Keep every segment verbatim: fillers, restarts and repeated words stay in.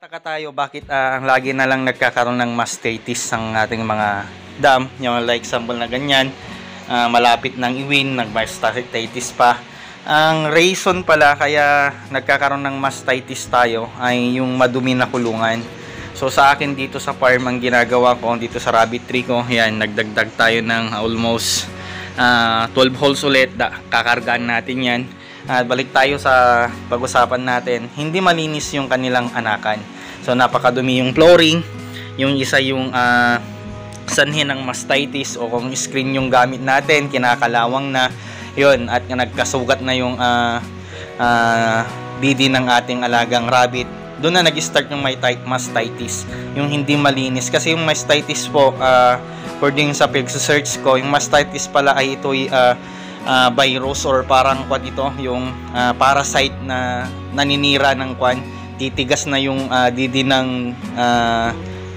Nagtataka tayo bakit uh, ang lagi na lang nagkakaroon ng mastitis ang ating mga dam, yung like example na ganyan, uh, malapit ng iwin, nag-mastitis pa. Ang reason pala kaya nagkakaroon ng mastitis tayo ay yung madumi na kulungan. So sa akin dito sa farm, ang ginagawa ko dito sa rabbit tree ko, yan, nagdagdag tayo ng almost uh, twelve holes ulit. Da, kakargaan natin yan. At balik tayo sa pag-usapan natin, hindi malinis yung kanilang anakan. So napakadumi yung flooring, yung isa yung uh, sanhi ng mastitis o kung screen yung gamit natin, kinakalawang na yun at nagkasugat na yung uh, uh, didi ng ating alagang rabbit. Doon na nag-start yung mastitis, yung hindi malinis. Kasi yung mastitis po, uh, according sa pag-search ko, yung mastitis pala ay ito uh, Uh, virus or parang kwan ito, yung uh, parasite na naninira ng kwan, titigas na yung uh, didi ng uh,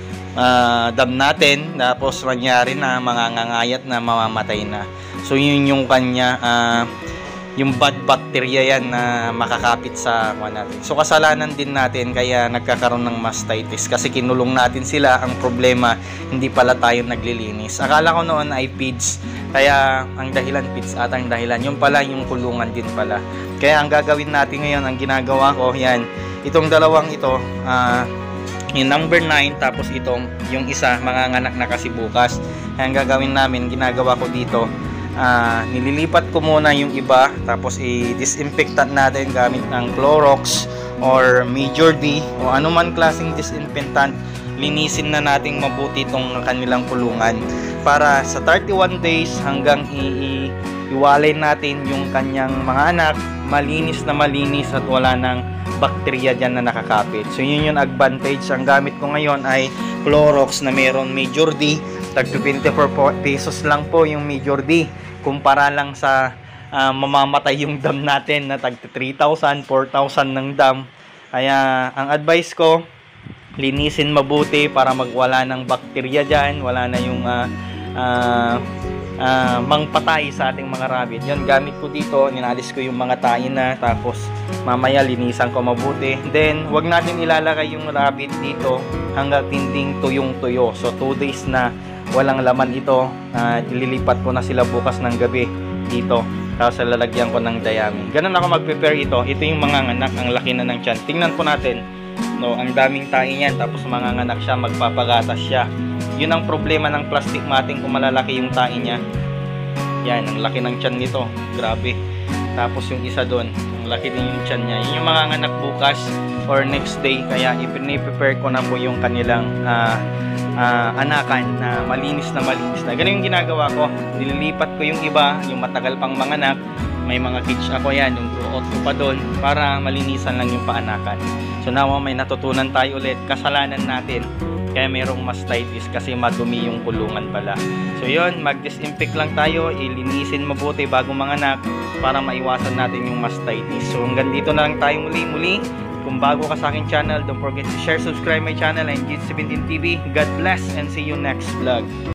uh, dam natin, tapos nangyari na mangangangayat na, mamamatay na. So yun yung kanya, uh, yung bad bacteria yan na makakapit sa kwan natin. So kasalanan din natin kaya nagkakaroon ng mastitis kasi kinulong natin sila. Ang problema, hindi pala tayo naglilinis. Akala ko noon ay feeds, kaya ang dahilan feeds at ang dahilan yung pala yung kulungan din pala. Kaya ang gagawin natin ngayon, ang ginagawa ko yan, itong dalawang ito, uh, yung number nine, tapos itong yung isa manganganak na kasi bukas. Kaya ang gagawin namin, ginagawa ko dito, uh, nililipat ko muna yung iba, tapos i-disinfectant natin gamit ng Clorox or Major D o anuman klaseng disinfectant. Linisin na nating mabuti itong kanilang kulungan para sa thirty-one days hanggang iiwalay natin yung kanyang mga anak, malinis na malinis at wala nang bakterya dyan na nakakapit. So yun yung advantage. Ang gamit ko ngayon ay Clorox na meron Major D, tag twenty-four pesos lang po yung Major D, kumpara lang sa uh, mamamatay yung dam natin na tag three thousand, four thousand ng dam. Kaya ang advice ko, linisin mabuti para magwala ng bakterya dyan, wala na yung uh, uh, uh, mangpatay sa ating mga rabbit. Yan, gamit ko dito, ninalis ko yung mga tain na, tapos mamaya linisan ko mabuti. Then wag natin ilalagay yung rabbit dito hanggang tinding tuyong tuyo. So two days na walang laman ito, uh, ililipat ko na sila bukas ng gabi dito, tapos lalagyan ko ng dayami. Ganun ako mag-prepare ito. Ito yung mga anak, ang laki na ng tiyan. Tingnan po natin, no, ang daming tae niyan, tapos manganganak siya, magpapagatas siya. Yun ang problema ng plastic matting, kung malalaki yung tae niya. Yan, ang laki ng tiyan nito, grabe. Tapos yung isa doon, ang laki din yung tiyan niya. Yun yung mga anak bukas or next day, kaya i-prepare ko na po yung kanilang uh, uh, anakan na malinis na malinis na. Ganun yung ginagawa ko, nililipat ko yung iba, yung matagal pang manganak. May mga kids ako yan, yung throughout ko pa doon para malinisan lang yung paanakan. So now may natutunan tayo ulit, kasalanan natin kaya merong mastitis kasi madumi yung kulungan pala. So yun, mag-disinfect lang tayo, ilinisin mabuti bago manganak para maiwasan natin yung mastitis. So hanggang dito na lang tayo muli muli. Kung bago ka sa aking channel, don't forget to share, subscribe my channel and G seventeen T V. God bless and see you next vlog.